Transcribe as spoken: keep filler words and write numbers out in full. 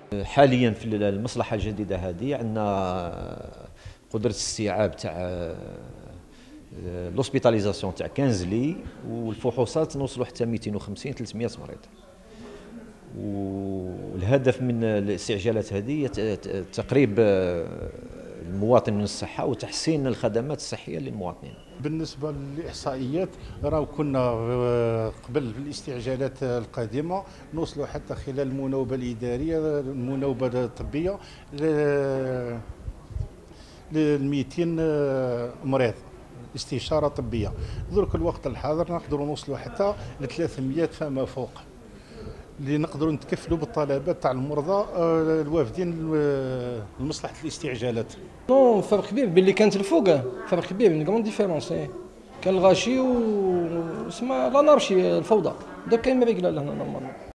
حاليا في المصلحة الجديدة هذه عندنا قدرة استيعاب تاع لوسبيتاليزاسيون تاع خمسطاش لي، والفحوصات نوصلوا حتى مئتين وخمسين ثلاثمئة مريض. والهدف من الاستعجالات هذه تقريب المواطن من الصحة وتحسين الخدمات الصحية للمواطنين. بالنسبة للإحصائيات راهو كنا قبل الاستعجالات القادمة نوصلوا حتى خلال المناوبة الإدارية المناوبة الطبية ل مئتين مريض استشارة طبية. درك الوقت الحاضر نقدروا نوصلوا حتى ل ثلاثمئة فما فوق، اللي نقدروا نتكفلوا بالطلبات تاع المرضى الوافدين لمصلحة الاستعجالات. نو فرق كبير باللي كانت الفوق، فرق كبير من كرون ديفيرونس. كان الغاشي و اسمها لا نارشي الفوضى، دوك كاين ريغلا هنا نورمالمون.